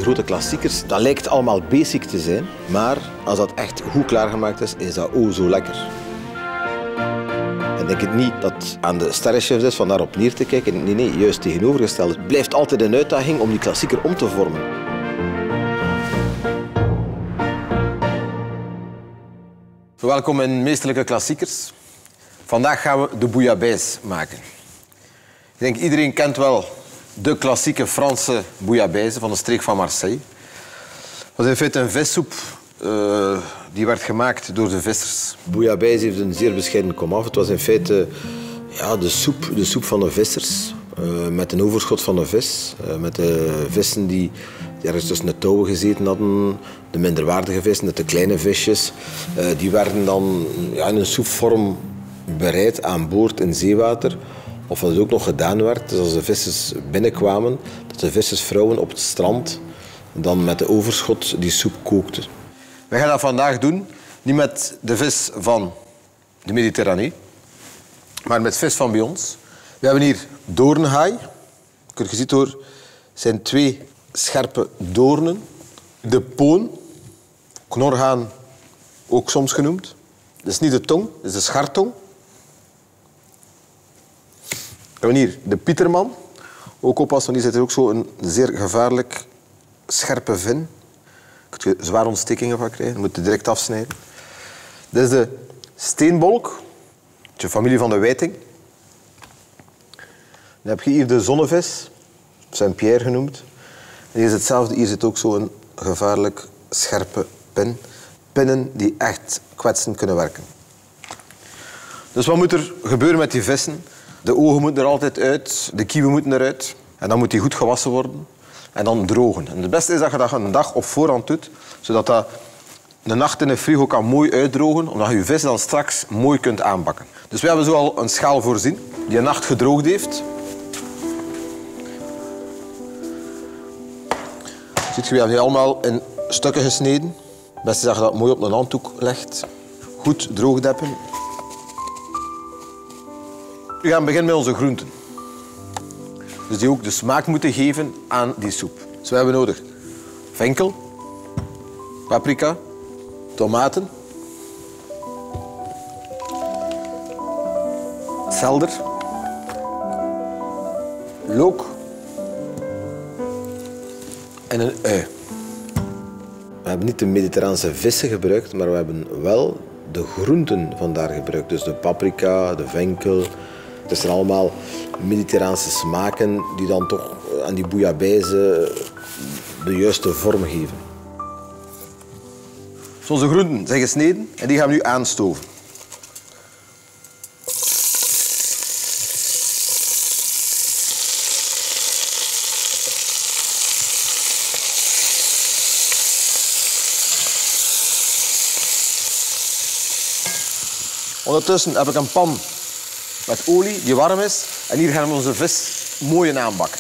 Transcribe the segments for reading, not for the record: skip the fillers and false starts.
grote klassiekers, dat lijkt allemaal basic te zijn. Maar als dat echt goed klaargemaakt is, is dat oh zo lekker. Ik denk het niet dat aan de sterrenchefs is van daarop neer te kijken. Nee, juist tegenovergesteld. Het blijft altijd een uitdaging om die klassieker om te vormen. Welkom in Meesterlijke Klassiekers. Vandaag gaan we de bouillabaisse maken. Ik denk iedereen kent wel de klassieke Franse bouillabaisse van de streek van Marseille. Dat was in feite een vissoep die werd gemaakt door de vissers. Bouillabaisse heeft een zeer bescheiden komaf. Het was in feite ja, de soep van de vissers. Met een overschot van de vis. Met de vissen die ergens tussen de touwen gezeten hadden. De minderwaardige vissen, de kleine visjes. Die werden dan ja, in een soepvorm bereid aan boord in zeewater. Of wat ook nog gedaan werd, dus als de vissers binnenkwamen, dat de vissersvrouwen op het strand dan met de overschot die soep kookten. We gaan dat vandaag doen, niet met de vis van de Mediterranee, maar met vis van bij ons. We hebben hier doornhaai. Je ziet hoor, zijn 2 scherpe doornen. De poon, knorhaan ook soms genoemd. Dat is niet de tong, dat is de schartong. We hebben hier de pieterman. Ook oppassen, want hier zit er ook zo een zeer gevaarlijk scherpe vin. Daar kun je zware ontstekingen van krijgen. Je moet het direct afsnijden. Dit is de steenbolk. De familie van de wijting. Dan heb je hier de zonnevis. Saint-Pierre genoemd. En hier is hetzelfde. Hier zit ook zo'n gevaarlijk scherpe pin. Pinnen die echt kwetsend kunnen werken. Dus wat moet er gebeuren met die vissen? De ogen moeten er altijd uit, de kieven moeten eruit. En dan moet die goed gewassen worden. En dan drogen. En het beste is dat je dat een dag op voorhand doet, zodat dat de nacht in de frigo kan mooi uitdrogen, omdat je je vis dan straks mooi kunt aanbakken. Dus we hebben zo al een schaal voorzien, die een nacht gedroogd heeft. Ziet je, we hebben die allemaal in stukken gesneden. Het beste is dat je dat mooi op een handdoek legt. Goed droogdeppen. We gaan beginnen met onze groenten. Dus die ook de smaak moeten geven aan die soep. Dus we hebben nodig venkel, paprika, tomaten, selder, look en een ui. We hebben niet de mediterraanse vissen gebruikt, maar we hebben wel de groenten vandaar gebruikt. Dus de paprika, de venkel. Het zijn allemaal mediterraanse smaken die dan toch aan die bouillabaisse de juiste vorm geven. Dus onze groenten zijn gesneden en die gaan we nu aanstoven. Ondertussen heb ik een pan met olie die warm is. En hier gaan we onze vis mooi in aanbakken.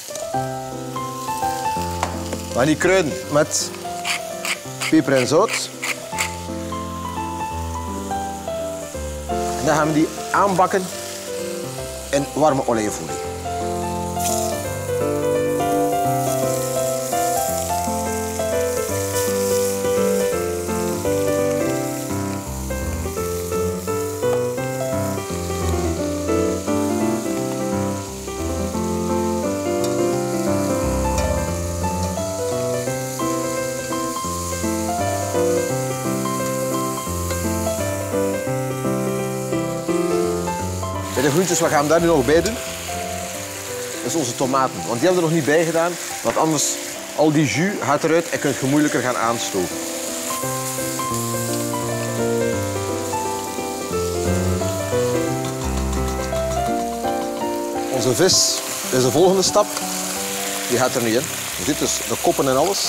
We gaan die kruiden met peper en zout. En dan gaan we die aanbakken in warme olijfolie. De groentjes, wat gaan we daar nu nog bij doen? Dat is onze tomaten. Want die hebben we er nog niet bij gedaan. Want anders, al die jus gaat eruit en kun je moeilijker gaan aanstoven. Onze vis is de volgende stap. Die gaat er nu in. Je ziet dus de koppen en alles.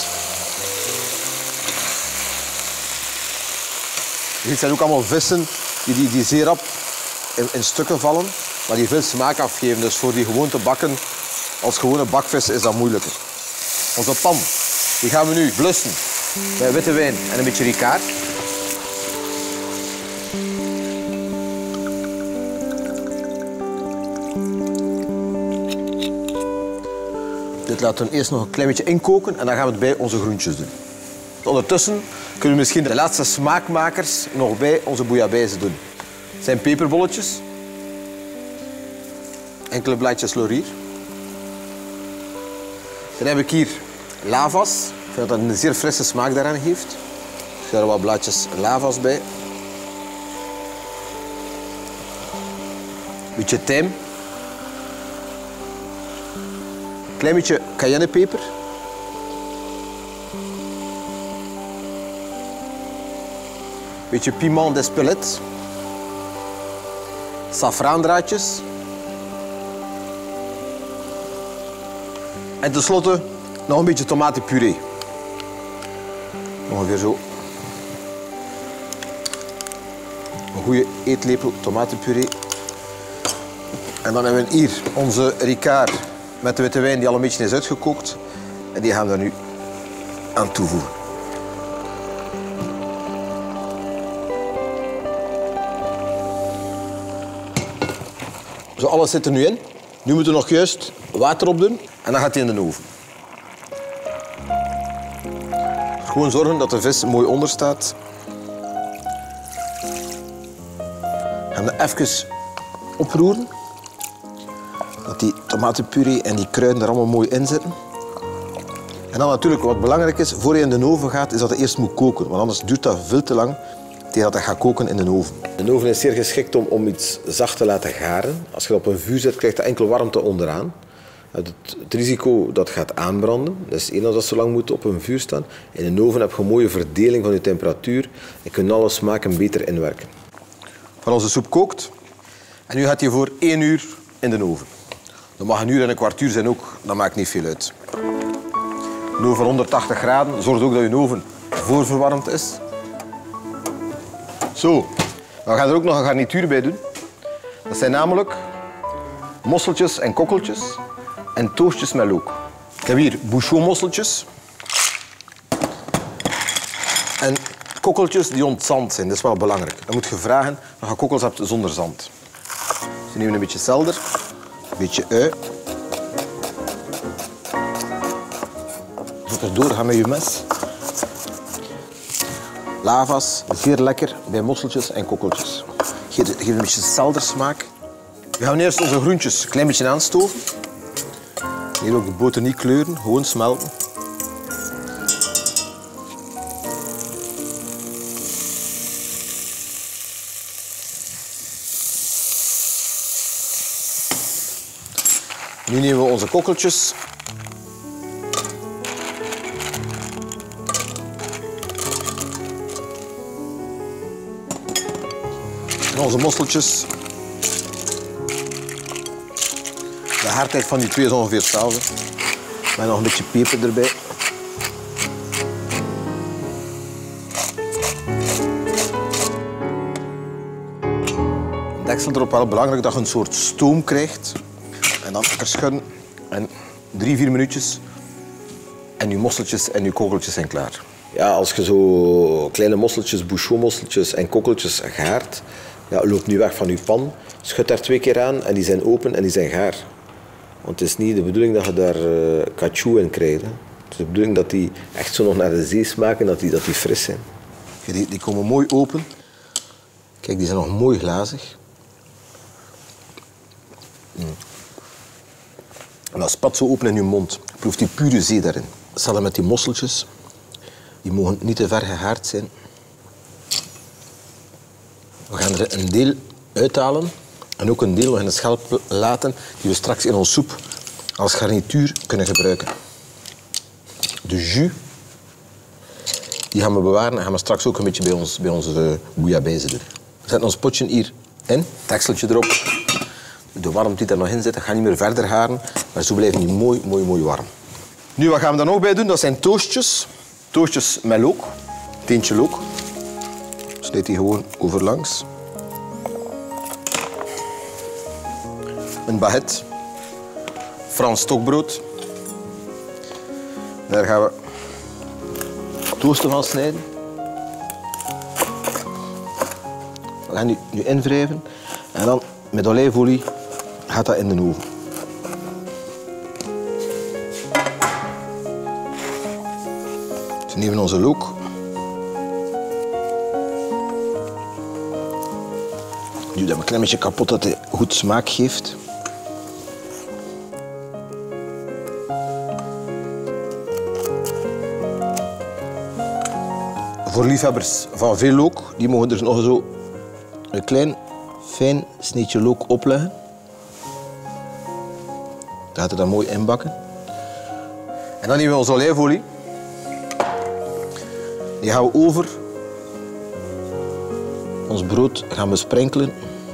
Je ziet, het zijn ook allemaal vissen die zeer rap in stukken vallen, maar die veel smaak afgeven. Dus voor die gewoon te bakken als gewone bakvis is dat moeilijker. Onze pan die gaan we nu blussen met witte wijn en een beetje Ricard. Dit laten we eerst nog een klein beetje inkoken en dan gaan we het bij onze groentjes doen. Ondertussen kunnen we misschien de laatste smaakmakers nog bij onze bouillabaisse doen. Het zijn peperbolletjes. Enkele blaadjes laurier. Dan heb ik hier lavas. Ik vind dat een zeer frisse smaak daaraan geeft. Ik ga er wat blaadjes lavas bij. Een beetje tijm. Een klein beetje cayennepeper. Een beetje piment d'Espelette. Safraandraadjes. En tenslotte nog een beetje tomatenpuree. Ongeveer zo. Een goede eetlepel tomatenpuree. En dan hebben we hier onze Ricard met de witte wijn die al een beetje is uitgekookt. En die gaan we er nu aan toevoegen. Zo, alles zit er nu in. Nu moeten we nog juist water op doen en dan gaat hij in de oven. Gewoon zorgen dat de vis mooi onder staat. Gaan we even oproeren. Dat die tomatenpuree en die kruiden er allemaal mooi in zitten. En dan natuurlijk, wat belangrijk is, voor je in de oven gaat, is dat je eerst moet koken. Want anders duurt dat veel te lang tegen dat gaat koken in de oven. De oven is zeer geschikt om iets zacht te laten garen. Als je dat op een vuur zet, krijgt je enkel warmte onderaan. Het risico dat gaat aanbranden. Dat is één als dat zo lang moet op een vuur staan. In een oven heb je een mooie verdeling van je temperatuur en kun je alle smaken beter inwerken. Van onze soep kookt. En nu gaat hij voor 1 uur in de oven. Dat mag 1 uur en een kwartier zijn ook, dat maakt niet veel uit. Een oven 180 graden zorgt ook dat je oven voorverwarmd is. Zo, we gaan er ook nog een garnituur bij doen. Dat zijn namelijk mosseltjes en kokkeltjes en toastjes met look. Ik heb hier bouchonmosseltjes en kokkeltjes die ontzand zijn. Dat is wel belangrijk. Dan moet je vragen dat je kokkels hebt zonder zand. Dus we nemen een beetje selder, een beetje ui. Zo erdoor gaan met je mes. Lavas, zeer lekker bij mosseltjes en kokkeltjes. Geef een beetje seldersmaak. We gaan eerst onze groentjes een klein beetje aanstoven. Hier ook de boter niet kleuren, gewoon smelten. Nu nemen we onze kokkeltjes. En onze mosseltjes. De hardheid van die twee is ongeveer hetzelfde. Met nog een beetje peper erbij. Deksel erop, wel belangrijk dat je een soort stoom krijgt. En dan verschudden en 3-4 minuutjes. En je mosseltjes en je kokkeltjes zijn klaar. Ja, als je zo kleine mosseltjes, bouchonmosseltjes en kokkeltjes gaart, ja, loop niet weg van je pan. Schud daar 2 keer aan en die zijn open en die zijn gaar. Want het is niet de bedoeling dat je daar caoutchouc in krijgt. Hè. Het is de bedoeling dat die echt zo nog naar de zee smaken, dat die fris zijn. Die komen mooi open. Kijk, die zijn nog mooi glazig. En dat spat zo open in je mond. Proef die pure zee daarin. Hetzelfde met die mosseltjes. Die mogen niet te ver gehaard zijn. We gaan er een deel uithalen. En ook een deel in de schelp laten, die we straks in onze soep als garnituur kunnen gebruiken. De jus, die gaan we bewaren en gaan we straks ook een beetje bij onze bouillabaisse doen. We zetten ons potje hier in, dekseltje erop. De warmte die er nog in zit, gaat niet meer verder garen, maar zo blijven die mooi warm. Nu, wat gaan we daar nog bij doen? Dat zijn toastjes. Toastjes met look, teentje look. Snijd die gewoon overlangs. Een baguette, Frans stokbrood. Daar gaan we toasten van snijden. We gaan die nu invrijven en dan met olijfolie gaat dat in de oven. We nemen onze look. Nu dat een klein beetje kapot dat hij goed smaak geeft. Voor liefhebbers van veel look, die mogen er nog zo een klein fijn sneetje look opleggen. Dat gaat er dan mooi inbakken. En dan nemen we onze olijfolie. Die gaan we over ons brood gaan besprenkelen.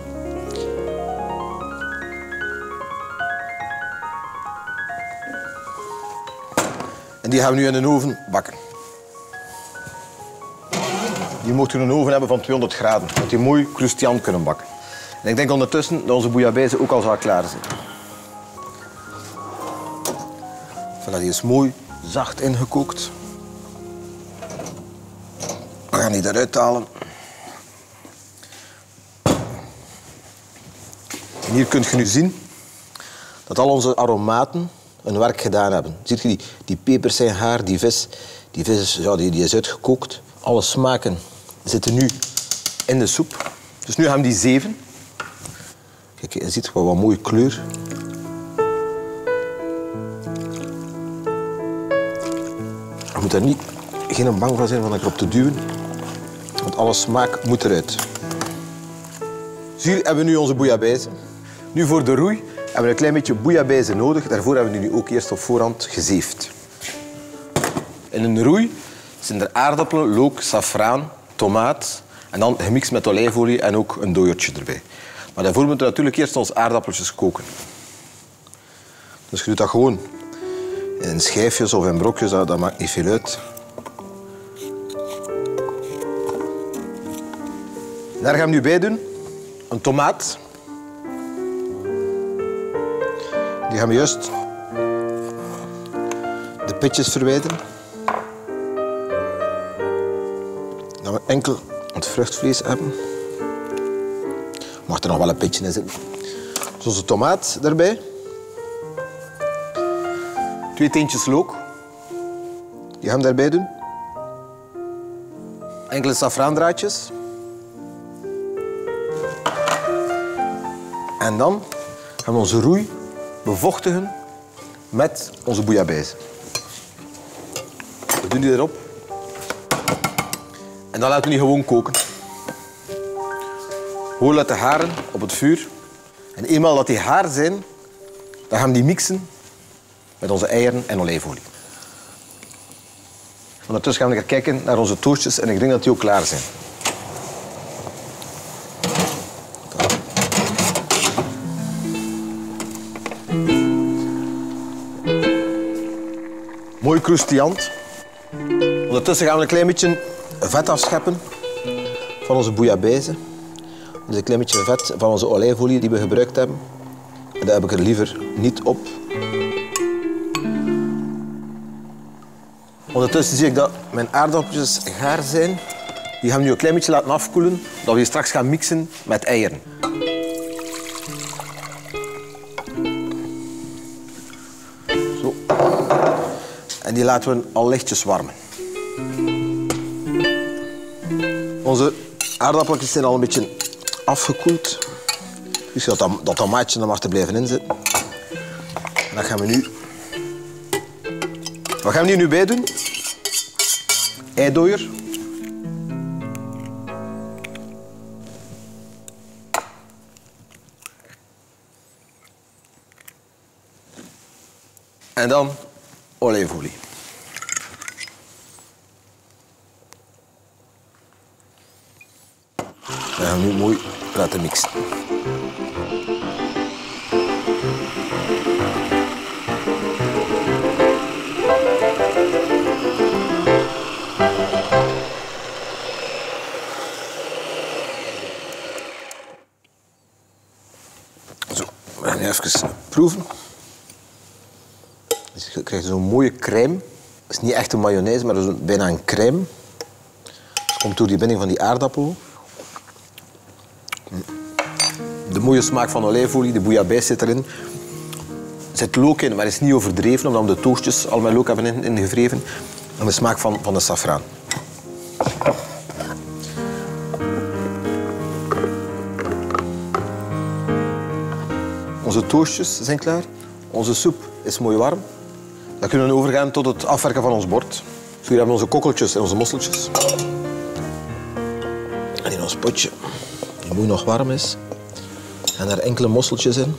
En die gaan we nu in de oven bakken. Die moet je een oven hebben van 200 graden, dat die mooi croustillant kunnen bakken. En ik denk ondertussen dat onze bouillabaisse ook al zal klaar zijn. Voilà, die is mooi zacht ingekookt. We gaan die eruit halen. En hier kun je nu zien dat al onze aromaten hun werk gedaan hebben. Ziet je die pepers zijn gaar, die vis die is uitgekookt. Alle smaken zitten nu in de soep. Dus nu gaan we die zeven. Kijk, je ziet wat mooie kleur. Je moet er geen bang van zijn van erop te duwen. Want alle smaak moet eruit. Dus hier hebben we nu onze bouillabaisse. Nu voor de roei hebben we een klein beetje bouillabaisse nodig. Daarvoor hebben we die nu ook eerst op voorhand gezeefd. In een roei zijn er aardappelen, look, saffraan, tomaat en dan gemixt met olijfolie en ook een dooiertje erbij. Maar daarvoor moeten we natuurlijk eerst onze aardappeltjes koken. Dus je doet dat gewoon in schijfjes of in brokjes, dat maakt niet veel uit. Daar gaan we nu bij doen een tomaat. Die gaan we juist de pitjes verwijderen. Dat we enkel het vruchtvlees hebben. Mag er nog wel een pitje in zitten. Dus onze tomaat erbij. 2 teentjes look. Die gaan we daarbij doen. Enkele saffraandraadjes. En dan gaan we onze roei bevochtigen met onze bouillabaisse. We doen die erop. En dan laten we die gewoon koken. Gewoon laten garen op het vuur. En eenmaal dat die gaar zijn, dan gaan we die mixen met onze eieren en olijfolie. Ondertussen gaan we kijken naar onze toastjes en ik denk dat die ook klaar zijn. Mooi croustillant. Ondertussen gaan we een klein beetje vet afscheppen van onze bouillabaisse. Dus een klein beetje vet van onze olijfolie die we gebruikt hebben. En dat heb ik er liever niet op. Ondertussen zie ik dat mijn aardappeltjes gaar zijn. Die gaan we nu een klein beetje laten afkoelen, dat we die straks gaan mixen met eieren. Zo. En die laten we al lichtjes warmen. Onze aardappeltjes zijn al een beetje afgekoeld. Dus dat tomaatje er mag te blijven inzitten. En dat gaan we nu... Wat gaan we hier nu bij doen? Eidooier. En dan olijfolie. We gaan nu mooi laten mixen. Zo, we gaan nu even proeven. Dus je krijgt zo'n mooie crème. Het is niet echt een mayonaise, maar bijna een crème. Dat komt door die binding van die aardappel. De mooie smaak van olijfolie, de bouillabaisse zit erin. Er zit look in, maar het is niet overdreven, omdat we de toastjes al met look hebben ingevreven. En de smaak van de saffraan. Onze toastjes zijn klaar. Onze soep is mooi warm. Dan kunnen we overgaan tot het afwerken van ons bord. Dus hier hebben we onze kokkeltjes en onze mosseltjes. En in ons potje, die mooi nog warm is, gaan er enkele mosseltjes in.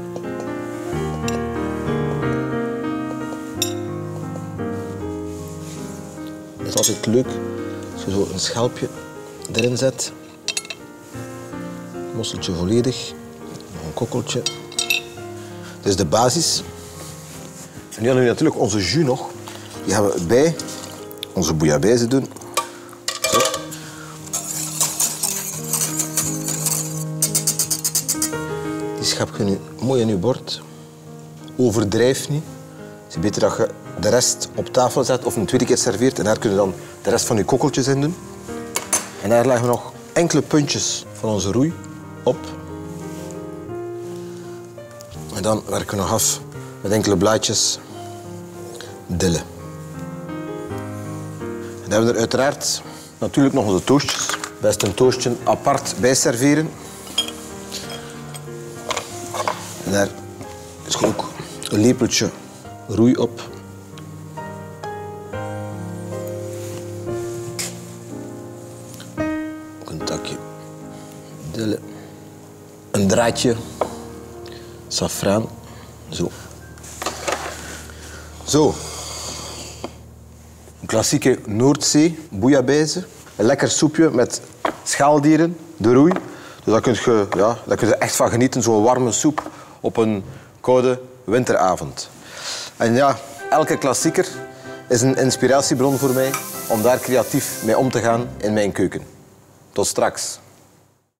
Het is altijd leuk als je zo een schelpje erin zet. Mosseltje volledig, nog een kokkeltje. Dit is de basis. En nu hebben we natuurlijk onze jus nog. Die gaan we bij onze bouillabaisse doen. Zo. Die schep je nu mooi in je bord. Overdrijf niet. Het is beter dat je de rest op tafel zet of een tweede keer serveert. En daar kun je dan de rest van je kokkeltjes in doen. En daar leggen we nog enkele puntjes van onze roei op. En dan werken we nog af met enkele blaadjes dille. En dan hebben we er uiteraard natuurlijk nog onze toastjes. Best een toastje apart bij serveren. En daar is ook een lepeltje roei op. Ook een takje dille. Een draadje saffraan. Zo. Zo. Een klassieke Noordzee bouillabaisse. Een lekker soepje met schaaldieren, de roei. Dus daar kun je echt van genieten, zo'n warme soep op een koude winteravond. En ja, elke klassieker is een inspiratiebron voor mij om daar creatief mee om te gaan in mijn keuken. Tot straks.